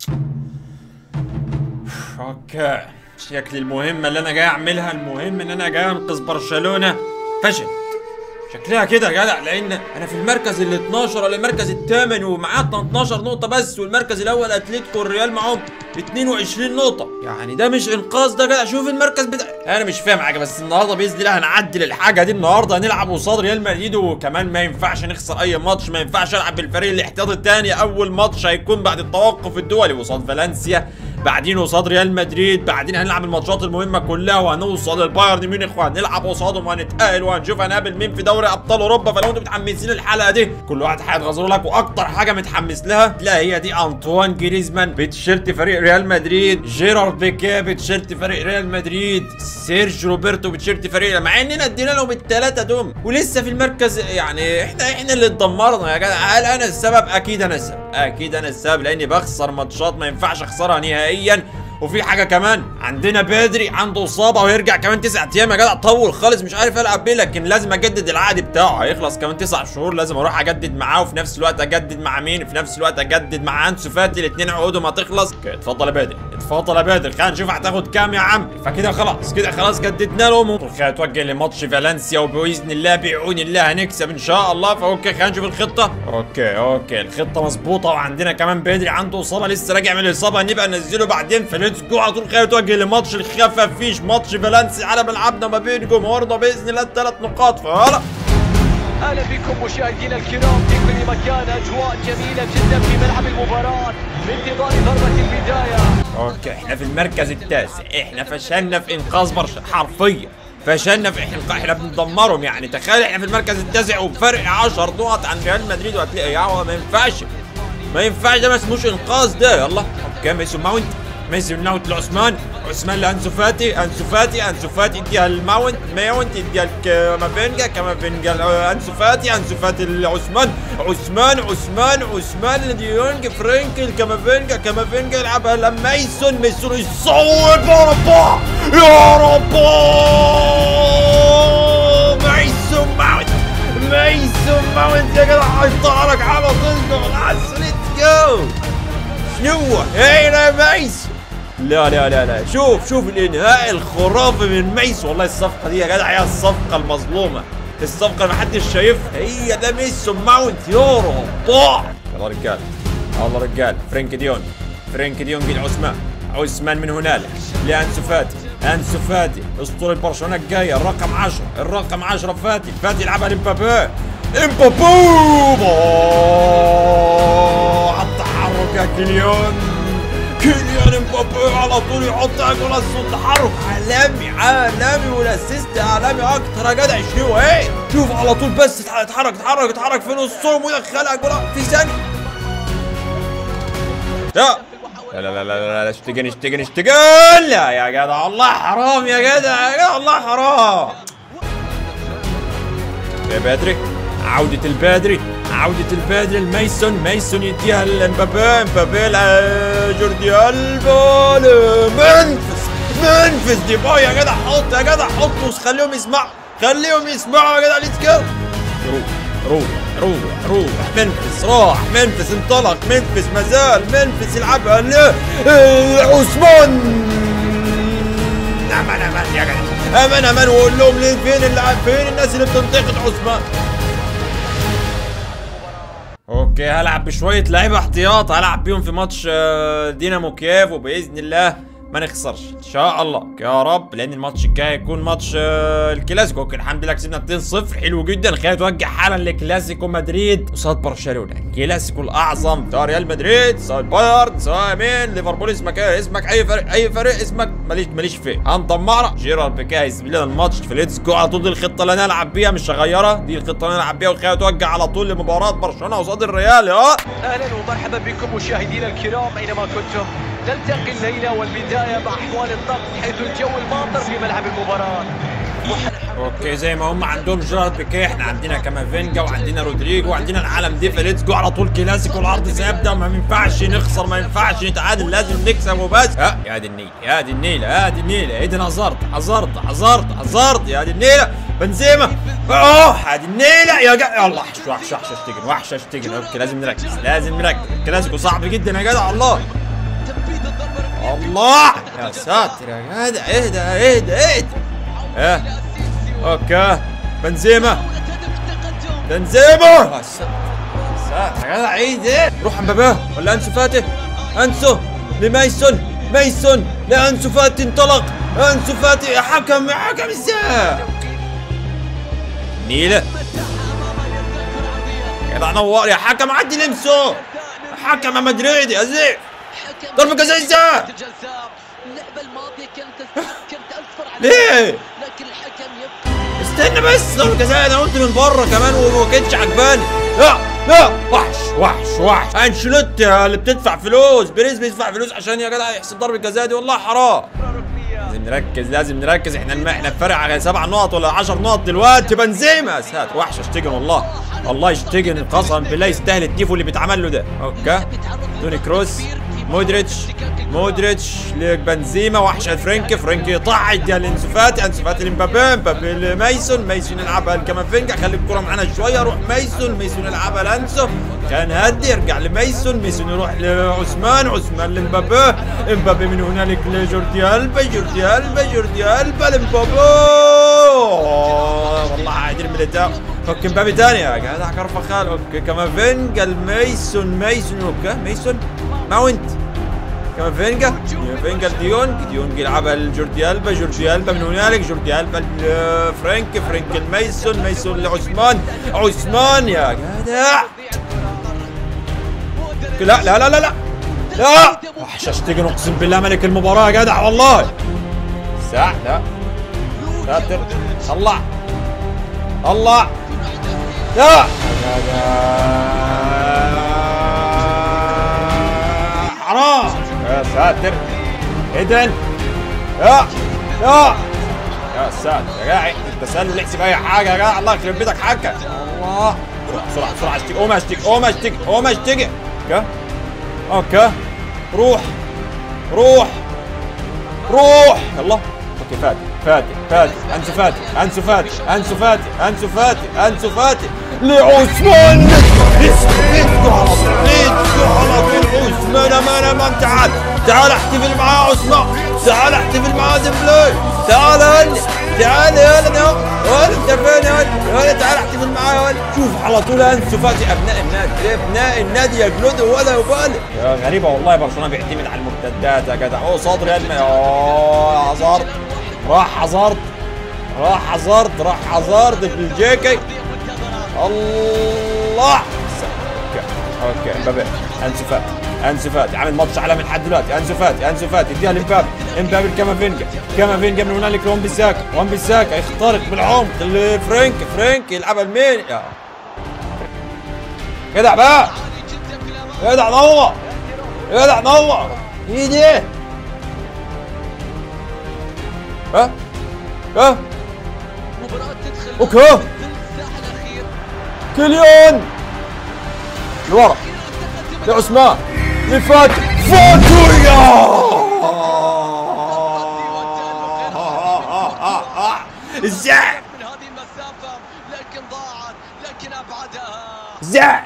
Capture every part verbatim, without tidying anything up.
اوكي، شكل المهمة اللي انا جاي اعملها، المهم ان انا جاي انقذ برشلونة، فشل شكلها كده يا جدع، لان انا في المركز ال اتناشر ولا المركز الثامن ومعانا اتناشر نقطة بس، والمركز الاول اتلتيكو والريال معاهم اتنين وعشرين نقطة. يعني ده مش انقاذ ده يا جدع. شوف المركز بتاع، انا مش فاهم حاجة، بس النهارده باذن الله هنعدل الحاجة دي. النهارده هنلعب قصاد ريال مدريد، وكمان ما ينفعش نخسر اي ماتش، ما ينفعش العب بالفريق الاحتياطي الثاني. اول ماتش هيكون بعد التوقف الدولي قصاد فالنسيا، بعدين قصاد ريال مدريد، بعدين هنلعب الماتشات المهمه كلها وهنوصل للبايرن ميونخ وهنلعب قصادهم وهنتاهل وهنشوف هنقابل مين في دوري ابطال اوروبا. فلو انتم متحمسين للحلقه دي، كل واحد هيتغزر لك، واكتر حاجه متحمس لها لا هي دي انطوان جريزمان بتيشيرت فريق ريال مدريد، جيرارد بيكيه بتيشيرت فريق ريال مدريد، سيرج روبرتو بتيشيرت فريق، مع اننا ادينا لهم الثلاثه دول ولسه في المركز. يعني احنا احنا اللي اتدمرنا يا جدع. هل انا السبب؟ اكيد انا السبب، اكيد انا السبب، لاني بخسر ماتشات ما ينفعش اخسرها نهائيا. وفي حاجه كمان، عندنا بدري عنده اصابه وهيرجع كمان تسع ايام يا جدع، طول خالص مش عارف العب بيه، لكن لازم اجدد العقد بتاعه، هيخلص كمان تسع شهور، لازم اروح اجدد معاه، وفي نفس الوقت اجدد مع مين؟ في نفس الوقت اجدد مع انسو فاتي، الاثنين عقودهم هتخلص. اتفضل يا بدري، اتفضل يا بدري، خلينا نشوف هتاخد كام يا عم. فكده خلاص، كده خلاص جددنا لهم. خلينا نتوجه لماتش فالنسيا، وباذن الله بعون الله هنكسب ان شاء الله. فاوكي خلينا نشوف الخطه. اوكي اوكي الخطه مظبوطه، وعندنا كمان بدري عنده اصابه لسه راجع من الاصابه، هنبقى ننزله بعدين. فليتس جو على طول، خلينا نتوجه لماتش الخفافيش، ماتش فالنسيا على ملعبنا ما بين جمهورنا باذن الله الثلاث نقاط. فهلا اهلا بكم مشاهدينا الكرام في كل مكان، اجواء جميله جدا في ملعب المباراه بانتظار ضربه البدايه. اوكي احنا في المركز التاسع، احنا فشلنا في انقاذ برشلونه حرفيا، فشلنا في احنا احنا بندمرهم. يعني تخيل احنا في المركز التاسع وبفرق عشر نقط عن ريال مدريد، وهتلاقي يا ما ينفعش ما ينفعش، ده ما اسموش انقاذ ده. يلا اوكي ميسون ماونت، ميسون ماونت لعثمان، عثمان لانسو فاتي، انسو فاتي انسو فاتي اديها الماونت، ماونت اديها لكامافينجا، كامافينجا انسو فاتي، انسو فاتي لعثمان، عثمان عثمان عثمان ديونج، فرانكل، كامافينجا، كامافينجا يلعبها لميسون، ميسون يصوب يا رب يا رب، ميسون ماونت، ميسون ماونت يا جدع هيطلعك على طول. خلاص ليتس جو. شنو هينا يا ميسون؟ لا لا لا لا، شوف شوف الانهاء الخرافي من ميسون. والله الصفقه دي يا جدع هي الصفقه المظلومه، الصفقه اللي محدش شايفها، هي ده ميسون ماونت يا رب. يلا رجال، يلا رجال، فرانك ديونج، فرانك ديونج لعثمان، عثمان من هنالك لانسو فاتي، انسو فاتي اسطوره برشلونه الجايه، الرقم عشرة، الرقم عشرة فاتي، فاتي يلعبها لامبابي، امبابي على التحرك يا كيليان، كيليان امبابي على طول يحط جول الصوت، تحرك عالمي عالمي والاسيست عالمي اكتر يا جدع. شنو ايه؟ شوف على طول بس اتحرك اتحرك اتحرك في نصهم ويدخلها جول في ثانيه. لا لا لا لا لا لا اشتغل اشتغل اشتغل، لا يا جدع الله حرام يا جدع، يا جدع الله حرام. يا بدري، عودة البدري، عودة البدري الميسون، ميسون يديها لمبابي، مبابي لجوردي ألبا لمنفس، منفس ديباي يا جدع حط يا جدع حط، خليهم يسمعوا خليهم يسمعوا يا جدع. ليتس جو. روح روح روح روح، منفس راح، منفس انطلق، منفس مازال، منفس يلعبها لعثمان، امان امان يا جدع، امان امان، وقول لهم فين اللي فين الناس اللي بتنتقد عثمان. اوكي هلعب بشويه لعيبه احتياط، هلعب بيهم في ماتش دينامو كييف، وباذن الله ما نخسرش ان شاء الله يا رب، لان الماتش الجاي هيكون ماتش الكلاسيكو. اوكي الحمد لله كسبنا اتنين صفر، حلو جدا. خلينا نتوجه حالا لكلاسيكو مدريد قصاد برشلونه، الكلاسيكو الاعظم، سواء ريال مدريد سواء بايرن سواء مين ليفربول، اسمك ايه؟ اسمك اي فريق، اي فريق اسمك ماليش ماليش فيه. هندمرها. جيرارد بيكيه هيسيب لنا الماتش، فليتس جو على طول. دي الخطه اللي هنلعب بيها مش هغيرها، دي الخطه اللي هنلعب بيها. وخلينا نتوجه على طول لمباراه برشلونه قصاد الريال. اه اهلا ومرحبا بكم مشاهدينا الكرام اينما كنتم. نلتقي الليله والبدايه مع احوال الضغط حيث الجو الماطر في ملعب المباراه. اوكي زي ما هم عندهم جيرارد بيكيه، احنا عندنا كامافينجا وعندنا رودريجو وعندنا العالم دي. فليتس جو على طول، كلاسيكو العرض سيبدا، وما ينفعش نخسر، ما ينفعش نتعادل، لازم نكسب وبس. ها يا دي النيل، يا دي النيل، يا دي النيل، ايدن هازارد هازارد هازارد هازارد، يا دي النيله، بنزيما، اوه يا دي النيله يا جدع. يلا وحش وحش وحش اشتغل، وحش اشتغل. اوكي لازم نركز، لازم نركز، الكلاسيكو صعب جدا يا جدع. الله الله يا ساتر يا جدع، اهدى اهدى اهدى. ايه اوكي بنزيما بنزيما يا ساتر يا جدع، عيد ايه؟ روح امبابي ولا انسو فاتي؟ انسو لميسون، ميسون لانسو فاتي، انطلق انسو فاتي. يا حكم يا حكم ازاي؟ نيله يا جدع نور يا حكم، عدي لمسه حكم يا مدريدي ازيف. ضربة جزاء ازاي؟ اللعبة الماضية كانت كانت أكثر ليه؟ لكن الحكم يبقى استنى بس، ضربة جزاء انا قلت من بره كمان وما كانتش عجباني. لا لا وحش وحش وحش. انشيلوتي اللي بتدفع فلوس، بيريز بيدفع فلوس عشان يا جدع يحسب ضربة جزاء دي، والله حرام. لازم نركز لازم نركز، احنا احنا بفرق على سبع نقط ولا عشر نقط دلوقتي. بنزيما ساتر وحش، اشتجن والله والله اشتجن قسما بالله، يستاهل التيفو اللي بيتعمل له ده. اوكي توني كروس، مودريتش مودريتش لبنزيما، وحش فرينكي فرينكي يقطع يديها لانسو فاتي، انسو فاتي لمبابي، مبابي لميسون، ميسون يلعبها لكامافينجا، خلي الكرة معانا شوية، روح ميسون، ميسون يلعبها لانسو، كان هدي يرجع لميسون، ميسون يروح لعثمان، عثمان لمبابي، امبابي من هنالك لجوردي ألبا، جوردي ألبا جوردي ألبا لمبابي. والله عادل ميليتاو. اوكي مبابي تاني يا جدع كرفخال. اوكي كامافينجا لميسون، ميسون اوكي ميسون ماونت، كامافينجا كامافينجا لديونج، ديونج يلعبها لجوردي ألبا، جوردي ألبا من هنالك، جوردي ألبا لفرانك، فرانك لميسون، ميسون لعثمان، عثمان يا جدع. لا لا لا لا لا لا وحش اشتغل اقسم بالله ملك المباراة يا جدع والله. ساعة لا ساتر، طلع طلع لا حرام يا ساتر. اذن يا يا يا ساتر يا جدع، التسلل احسب اي حاجه يا جدع، الله يخرب بيتك حكا. الله بسرعه بسرعه اشتكي، قوم اشتكي قوم اشتكي قوم اشتكي. اوكي اوكي روح روح روح يلا. اوكي فاتي فاتي فاتي انسو فاتي انسو فاتي انسو فاتي انسو فاتي انسو فاتي لعثمان. اسكتوا على طول اسكتوا على طول عثمان، امان امان. تعال تعال احتفل معاه عثمان، تعال احتفل معاه ديمبلي، تعال هلا تعال يا ولد اهو يا ولد، انت فين يا ولد يا ولد، تعال احتفل معاه يا ولد. شوف على طول انسو فاتي، ابناء النادي ابناء النادي يجلدوا ولا يبالي. يا غريبه والله برشلونه بيعتمد على المرتدات يا جدع. اوه صدر يا ادمي، اوه حزرت راح حزرت راح حزرت راح حزرت بلجيكي. الله اوكي اوكي امبابي انسو فاتي انسو فاتي عامل ماتش عالمي لحد دلوقتي. انسو فاتي انسو فاتي اديها لمبابي، امبابي لكامافينجا، كامافينجا من هنالك لوان بيساكا، وان بيساكا يخترق بالعمق لفرانك، فرانك يلعبها لمين يا جدع بقى، يا جدع نور يا جدع نور ايدي. ها ها اوكي كليون لورا لعثمان لفاتي فاتو يا ازاي من هذه المسافة، لكن ضاعت لكن أبعدها. ازاي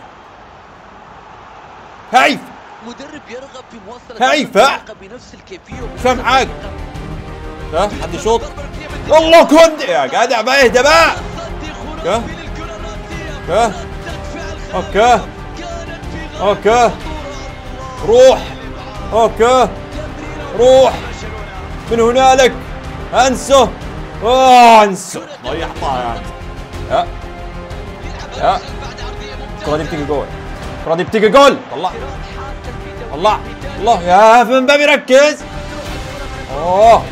هايف مدرب يرغب في مواصلة هايفة بنفس الكيفية. فاهم حاجة؟ ها حد يشوط؟ والله كوندي يا جدع بقى اهدى بقى. اوكي اوكي اوكي روح اوكي روح من هنالك انسو. اوه انسو ضيعتها يا يا يا الكرة دي بتيجي جول، الكرة دي بتيجي جول. طلع طلع الله يا فين مبابي ركز. اوه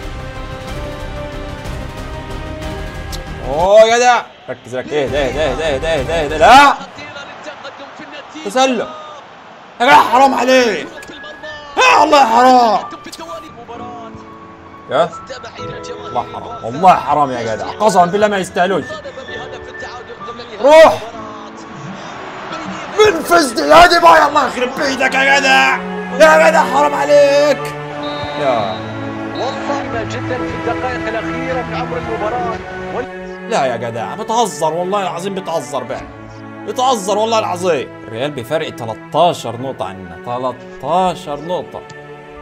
اوه يا جدع ركز ركز اهدى اهدى اهدى اهدى اهدى اهدى. لا تسلل يا جدع حرام عليك يا والله حرام يا والله حرام والله حرام يا جدع قسما بالله ما يستاهلوش. روح من فزت هذه باي، الله يخرب بيتك يا جدع يا جدع حرام عليك يا. وصلنا جدا في الدقائق الأخيرة من عمر المباراة. لا يا جدع بتهزر والله العظيم، بتهزر بقى بتهزر والله العظيم. الريال بفرق ثلاثة عشر نقطة عنا، ثلاثة عشر نقطة.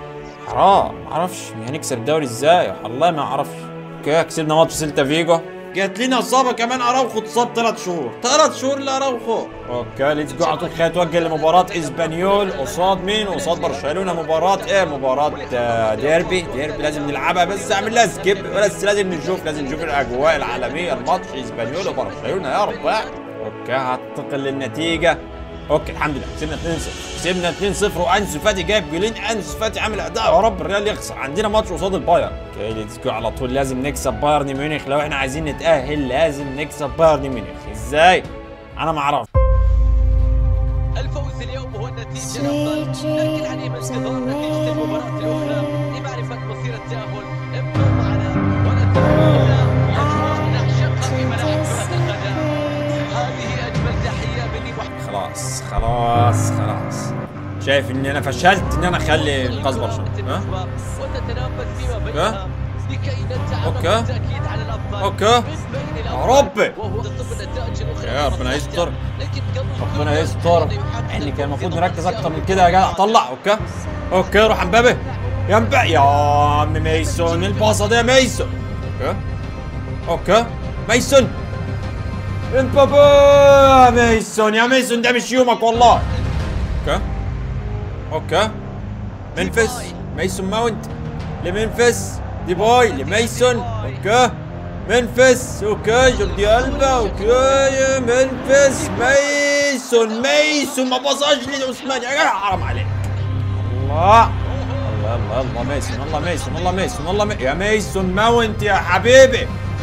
حرام معرفش هنكسب الدوري ازاي، والله ما اعرفش. اوكي كسبنا ماتش سيلتا فيجو، جات لنا اصابه كمان، اراوخو اتصاب ثلاث شهور، ثلاث شهور لاراوخو. اوكي ليتس جو على طول. خلينا نتوجه لمباراه اسبانيول قصاد مين؟ قصاد برشلونه. مباراه ايه؟ مباراه ديربي. ديربي لازم نلعبها، بس اعمل لها سكيب، بس لازم نشوف لازم نشوف الاجواء العالميه. الماتش اسبانيول وبرشلونه يا رب. اوكي هتنتقل للنتيجه. اوكي الحمد لله كسبنا اتنين صفر، كسبنا اتنين صفر وانسو فاتي جايب جولين. انسو فاتي عامل اداء يا رب الريال يخسر. عندنا ماتش قصاد البايرن. اوكي ليتس جو على طول. لازم نكسب بايرن ميونخ لو احنا عايزين نتاهل، لازم نكسب بايرن ميونخ. ازاي؟ انا ما اعرفش. الفوز اليوم هو النتيجه الافضل، لكن علينا انتظار نتيجه المباراه الاخرى لمعرفه مصير التاهل. ابقوا معنا ونتمنى اجواء نعشقها في ملاعب كره القدم. هذه اجمل تحيه مني. خلاص خلاص خلاص. شايف اني انا فشلت ان انا اخلي انقاذ برشلونه. ها؟ وتتنافس فيما ها؟ بينها لكي نتعب اوكي بالتاكيد على الافضل. اوكي يا ربي وهو ضد النتائج الاخرى. يا ربنا يستر، لكن ربنا يستر. احنا كان المفروض نركز اكتر من كده يا جدع. طلع. اوكي اوكي روح امبابي يا امبابي يا عم ميسون. الباصه دي يا ميسون. اوكي اوكي ميسون امبابي يا ميسون. يا ميسون ده مش يومك والله. اوكي اوكي منفس ميسون ماونت لمنفس دي باي لميسون. اوكي منفس. اوكي جوردي ألبا. اوكي منفس ميسون. ميسون ما باصاش لعثمان يا جدع حرام عليك. الله الله الله الله ميسون. الله ميسون. الله ميسون. الله مي... يا ميسون ماونت يا حبيبي.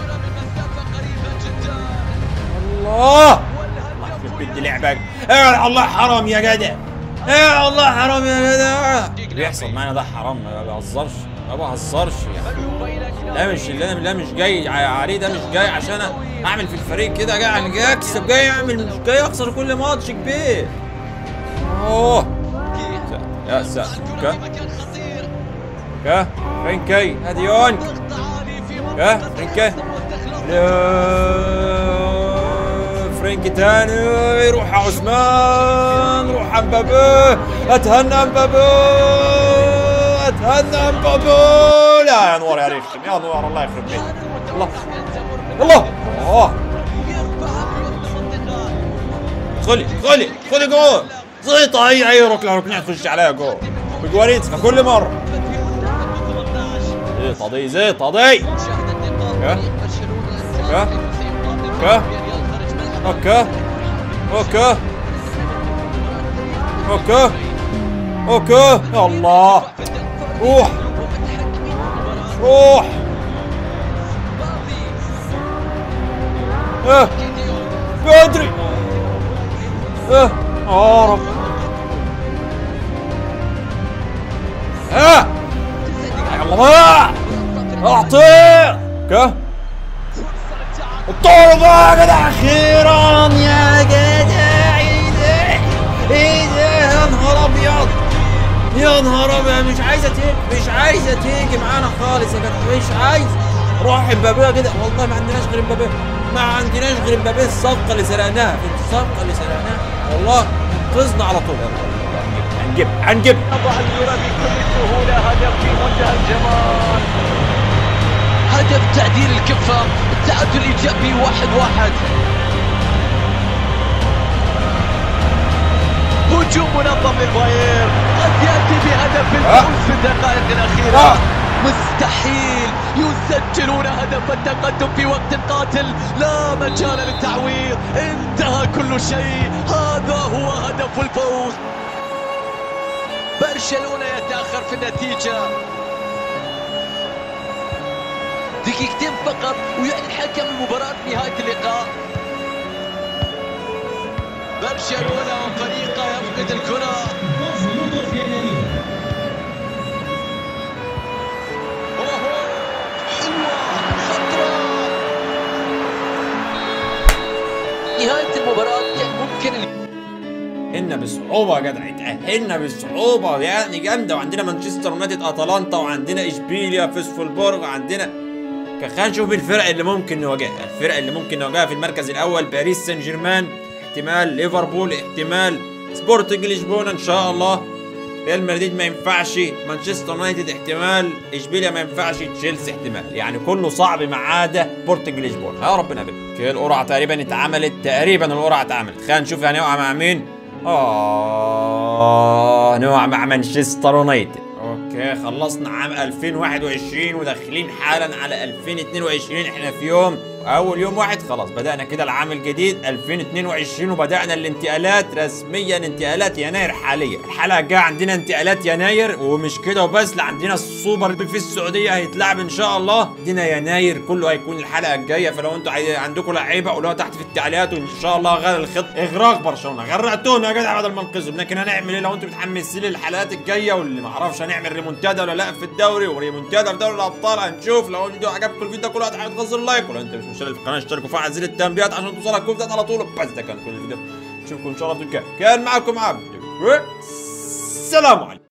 الله الله بدي لعبك. ايه الله حرام يا جدع. ايه الله حرام يا جدع. اللي بيحصل معانا ده حرام، ما بهزرش ما بهزرش يعني. لا مش لا, لا مش جاي عليه، ده مش جاي عشان اعمل في الفريق كده، جاي انا جاي اكسب، جاي اعمل، مش جاي اخسر كل ماتش كبير. اوه يا ساتر. اوكي اوكي فرينكي هادي يونج. اوكي فرينكي فرينكي تاني. روح يا عثمان. روح امبابي. اتهنى امبابي. اتهنى امبابي. لا يا نور يا ريخم يا نور. الله يخرب بيتك. الله الله اوه ادخلي ادخلي ادخلي جول. زيطه هي هي ركله ركنيه تخش عليها جول بجواريتسكا كل مره. زيطه دي زيطه دي. اوكي اوكي اوكي اوكي اوكي يا الله. روح روح. اه بدري. اه يا رب. اه يلا بقى اعطيه. اوكي الطول بقى يا جدع اخيرا يا جدع. ايه ده ايه ده يا نهار ابيض يا نهار ابيض. مش عايزه تيجي مش عايزه تيجي معانا خالص يا جدع. مش عايز. روح امبابي كده. والله ما عندناش غير امبابي، ما عندناش غير امبابي. الصفقه اللي سرقناها الصفقه اللي سرقناها والله انقذنا على طول. هنجيب هنجيب طبعا يرى بكل سهوله هدف في منتهى الجمال. هدف تعديل الكفه. التعادل ايجابي واحد واحد. هجوم منظم للبايرن قد ياتي بهدف الفوز في الدقائق الاخيره. آه. مستحيل يسجلون هدف التقدم في وقت قاتل. لا مجال للتعويض. انتهى كل شيء. هذا هو هدف الفوز. برشلونه يتاخر في النتيجه. دقيقتين فقط ويعلن حكم المباراة نهاية اللقاء. برشلونة وفريقه يفقد الكرة. اوه حلوة خطرة. نهاية المباراة يعني ممكن تأهلنا بصعوبة يا جدع. تأهلنا بصعوبة يعني جامدة. وعندنا مانشستر يونايتد اتلانتا وعندنا اشبيليا فيسفولبورغ وعندنا. خلينا نشوف الفرق اللي ممكن نواجهها. الفرق اللي ممكن نواجهها في المركز الاول باريس سان جيرمان، احتمال ليفربول، احتمال سبورتنج لشبونه ان شاء الله. ريال مدريد ما ينفعش، مانشستر يونايتد احتمال، اشبيليا ما ينفعش، تشيلسي احتمال، يعني كله صعب ما عدا سبورتنج لشبونه. يا ربنا يبارك. كده القرعه تقريبا اتعملت، تقريبا القرعه اتعملت. خلينا نشوف هنقع مع مين. اه نقع مع مانشستر يونايتد. اوكي خلصنا عام ألفين وواحد وعشرين وداخلين حالا على ألفين واتنين وعشرين. احنا في يوم اول يوم واحد خلاص بدأنا كده العام الجديد ألفين واتنين وعشرين، وبدأنا الانتقالات رسميا، انتقالات يناير حاليا. الحلقة الجاية عندنا انتقالات يناير، ومش كده وبس، لا عندنا السوبر في السعودية هيتلعب ان شاء الله. عندنا يناير كله هيكون الحلقة الجاية، فلو انتوا عندكم لعيبة قولوها تحت في التعليقات، وان شاء الله غير الخط اغراق برشلونة. غرقتونا يا جدع بدل ما ننقذهم. لكن هنعمل ايه لو انتوا متحمسين للحلقات الجاية، واللي ما اعرفش هنعمل ريمونتادا ولا لا في الدوري، وريمونتادا في دوري الابطال هنشوف. لو انتوا عجبكم الفيديو كل واحد هيتغزل لايك، ولو انت مش مشترك في القناه اشتركوا وفعل زر التنبيهات عشان توصلك كل فيديوهات على طول. بس ده كان كل الفيديو، نشوفكم ان شاء الله في الفيديو. كان معكم عبد، سلام عليكم.